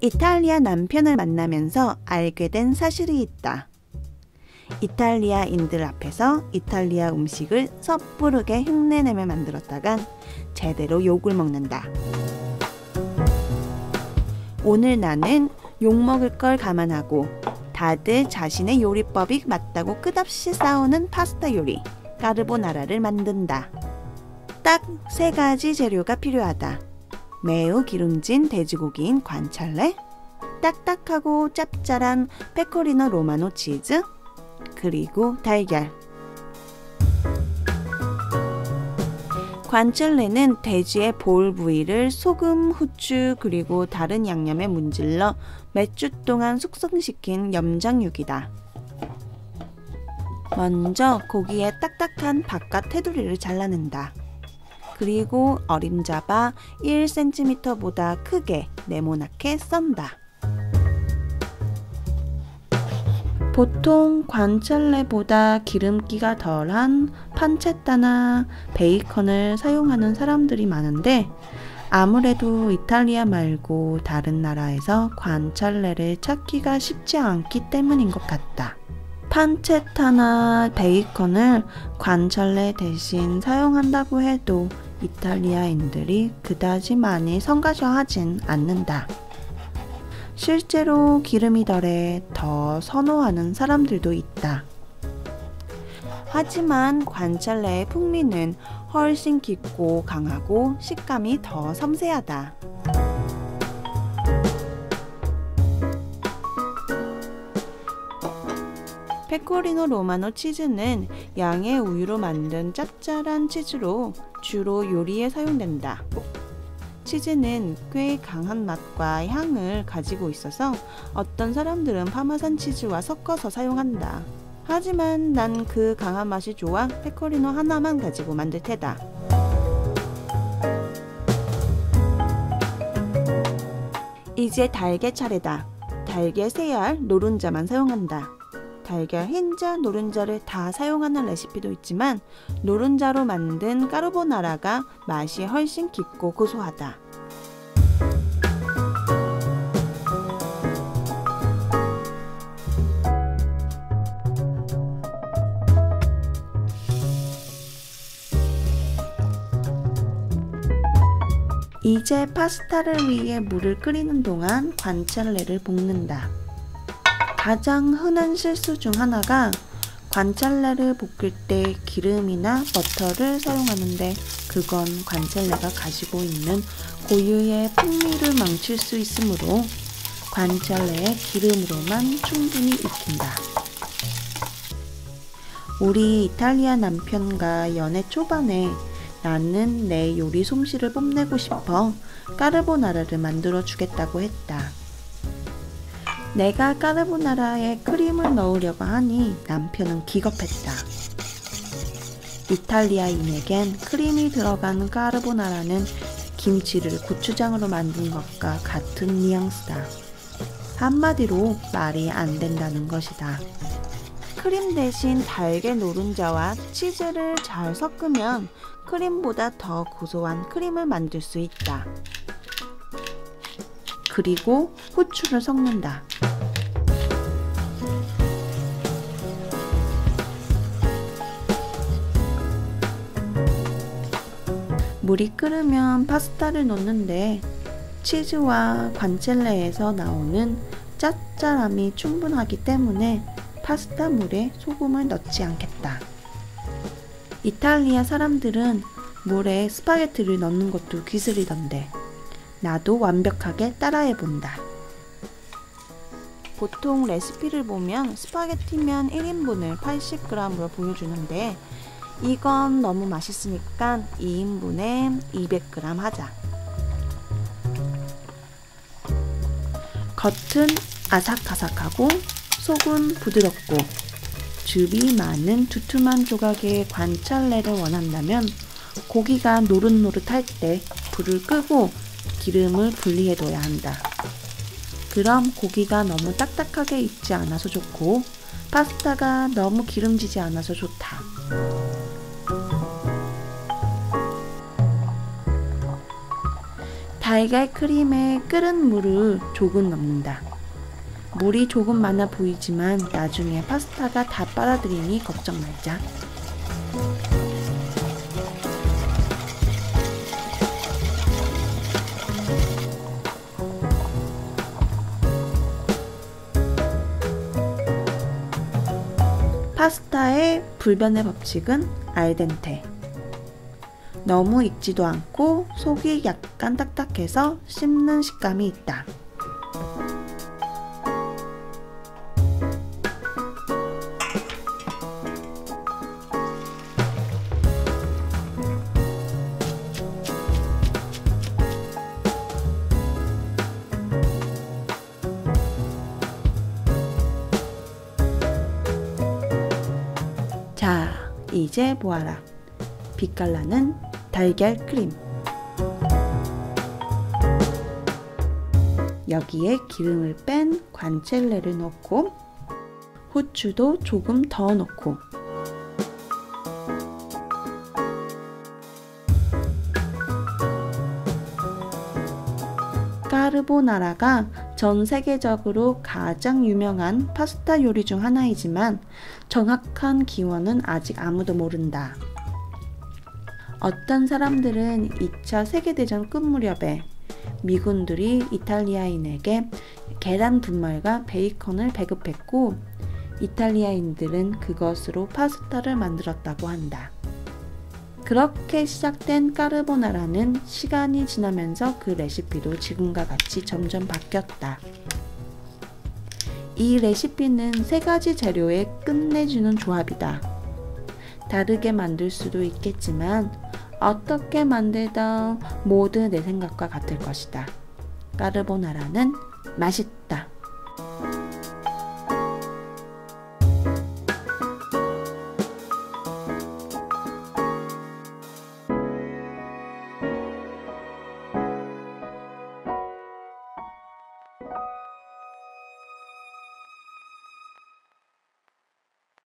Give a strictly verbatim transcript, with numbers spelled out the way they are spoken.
이탈리아 남편을 만나면서 알게 된 사실이 있다. 이탈리아인들 앞에서 이탈리아 음식을 섣부르게 흉내내며 만들었다간 제대로 욕을 먹는다. 오늘 나는 욕먹을 걸 감안하고 다들 자신의 요리법이 맞다고 끝없이 싸우는 파스타 요리 까르보나라를 만든다. 딱 세 가지 재료가 필요하다. 매우 기름진 돼지고기인 관찰레, 딱딱하고 짭짤한 페코리노 로마노 치즈, 그리고 달걀. 관찰레는 돼지의 볼 부위를 소금, 후추, 그리고 다른 양념에 문질러 몇 주 동안 숙성시킨 염장육이다. 먼저 고기의 딱딱한 바깥 테두리를 잘라낸다. 그리고 어림잡아 일 센티미터보다 크게 네모나게 썬다. 보통 관찰레보다 기름기가 덜한 판체타나 베이컨을 사용하는 사람들이 많은데 아무래도 이탈리아 말고 다른 나라에서 관찰레를 찾기가 쉽지 않기 때문인 것 같다. 판체타나 베이컨을 관찰레 대신 사용한다고 해도 이탈리아인들이 그다지 많이 성가셔하진 않는다. 실제로 기름이 덜해 더 선호하는 사람들도 있다. 하지만 관찰레의 풍미는 훨씬 깊고 강하고 식감이 더 섬세하다. 페코리노 로마노 치즈는 양의 우유로 만든 짭짤한 치즈로 주로 요리에 사용된다. 치즈는 꽤 강한 맛과 향을 가지고 있어서 어떤 사람들은 파마산 치즈와 섞어서 사용한다. 하지만 난 그 강한 맛이 좋아 페코리노 하나만 가지고 만들 테다. 이제 달걀 차례다. 달걀 세 알 노른자만 사용한다. 달걀 흰자, 노른자를 다 사용하는 레시피도 있지만 노른자로 만든 까르보나라가 맛이 훨씬 깊고 고소하다. 이제 파스타를 위해 물을 끓이는 동안 관찰레를 볶는다. 가장 흔한 실수 중 하나가 관찰레를 볶을 때 기름이나 버터를 사용하는데 그건 관찰레가 가지고 있는 고유의 풍미를 망칠 수 있으므로 관찰레의 기름으로만 충분히 익힌다. 우리 이탈리아 남편과 연애 초반에 나는 내 요리 솜씨를 뽐내고 싶어 까르보나라를 만들어 주겠다고 했다. 내가 까르보나라에 크림을 넣으려고 하니 남편은 기겁했다. 이탈리아인에겐 크림이 들어간 까르보나라는 김치를 고추장으로 만든 것과 같은 뉘앙스다. 한마디로 말이 안 된다는 것이다. 크림 대신 달걀 노른자와 치즈를 잘 섞으면 크림보다 더 고소한 크림을 만들 수 있다. 그리고 후추를 섞는다. 물이 끓으면 파스타를 넣는데 치즈와 관찰레에서 나오는 짭짤함이 충분하기 때문에 파스타 물에 소금을 넣지 않겠다. 이탈리아 사람들은 물에 스파게티를 넣는 것도 기술이던데 나도 완벽하게 따라해본다. 보통 레시피를 보면 스파게티면 일 인분을 팔십 그램으로 보여주는데 이건 너무 맛있으니까 이 인분에 이백 그램 하자. 겉은 아삭아삭하고 속은 부드럽고 즙이 많은 두툼한 조각의 관찰레를 원한다면 고기가 노릇노릇할 때 불을 끄고 기름을 분리해둬야 한다. 그럼 고기가 너무 딱딱하게 익지 않아서 좋고 파스타가 너무 기름지지 않아서 좋다. 달걀 크림에 끓은 물을 조금 넣는다. 물이 조금 많아 보이지만 나중에 파스타가 다 빨아들이니 걱정 말자. 파스타의 불변의 법칙은 알덴테. 너무 익지도 않고 속이 약간 딱딱해서 씹는 식감이 있다. 자, 이제 보아라. 빛깔나는 달걀 크림. 여기에 기름을 뺀 관첼레를 넣고 후추도 조금 더 넣고 까르보나라가 전 세계적으로 가장 유명한 파스타 요리 중 하나이지만 정확한 기원은 아직 아무도 모른다. 어떤 사람들은 이 차 세계대전 끝 무렵에 미군들이 이탈리아인에게 계란 분말과 베이컨을 배급했고 이탈리아인들은 그것으로 파스타를 만들었다고 한다. 그렇게 시작된 까르보나라는 시간이 지나면서 그 레시피도 지금과 같이 점점 바뀌었다. 이 레시피는 세 가지 재료에 끝내주는 조합이다. 다르게 만들 수도 있겠지만 어떻게 만들던 모두 내 생각과 같을 것이다. 까르보나라는 맛있다.